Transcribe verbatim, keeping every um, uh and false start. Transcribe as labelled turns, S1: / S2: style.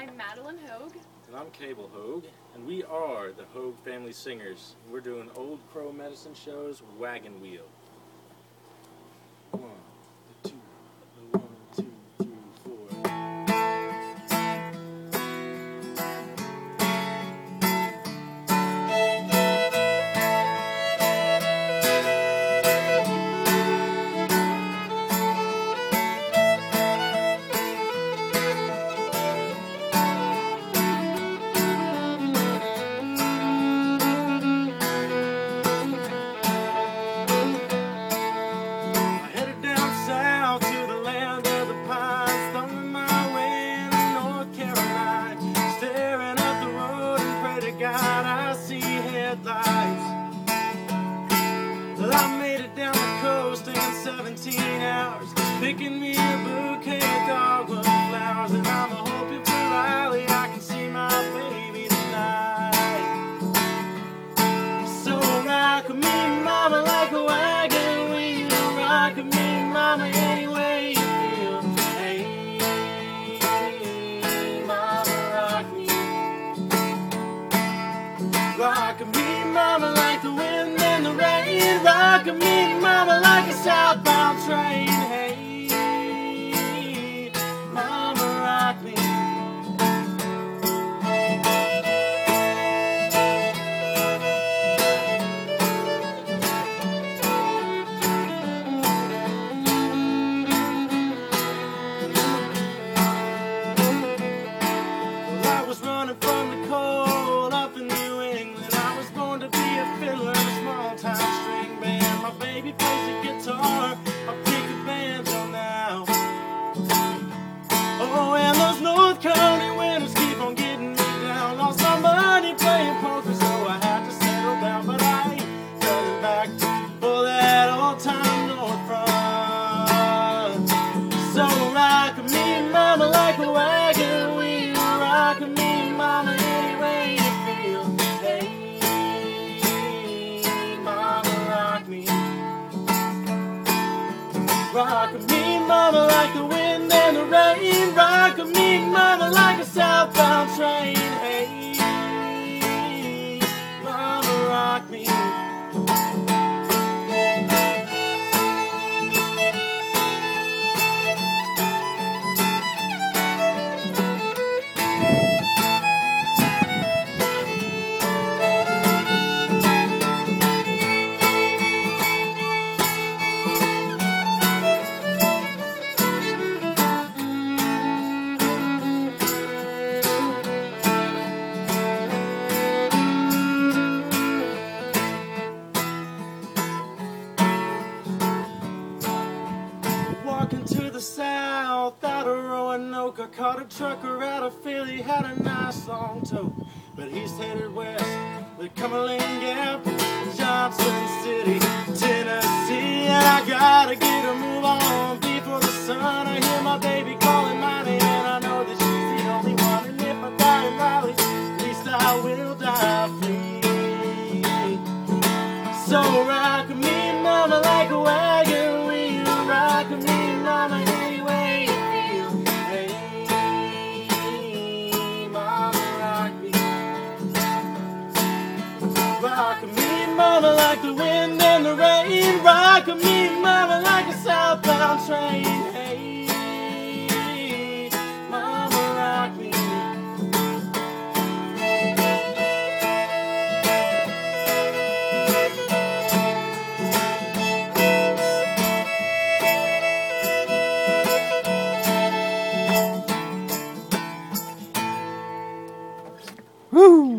S1: I'm Madeleine Hogue.
S2: And I'm Cable Hogue, and we are the Hogue Family Singers. We're doing Old Crow Medicine shows, Wagon Wheel. One, two, one, two, three, four. God, I see headlights. Well, I made it down the coast in seventeen hours, picking me a bouquet of dogwood flowers, and I'm a hoping politely I can see my baby tonight. So rock me, mama, like a wagon wheel. Rock me, mama, any way you feel. Hey, mama, rock me. Rock me, mama, like the wind and the rain. Rock me, mama, like a southbound train. Hey, mama, rock me. Well, I was running from the cold up in New England. To be a fiddler in a small town string band. My baby plays the guitar, I pick a banjo now. Oh, and those North County winters keep on getting me down. Lost my money playing poker, so I had to settle down. But I ain't turning back for that old time North front. So rock me, mama, like a wagon wheel. Rock me, mama, any way you feel. Hey, rock me, mama, like the wind and the rain. Rock me, mama, like a southbound train. Hey, mama, rock me. Walking to the south out of Roanoke, I caught a trucker out of Philly, had a nice long tow. But he's headed west, the Cumberland Gap, Johnson City, Tennessee. And I gotta get a move on before the sun. I hear my baby calling my name, and I know that she's the only one. And if I die in Raleigh, at least I will die free. So rock me, mama, like a wagon wheel. Rock me, mama, any way you feel. Hey, mama, rock me. Rock me, mama, like the wind and the rain. Rock me, mama, like a southbound train. Hey, mama, rock me.
S3: Woo!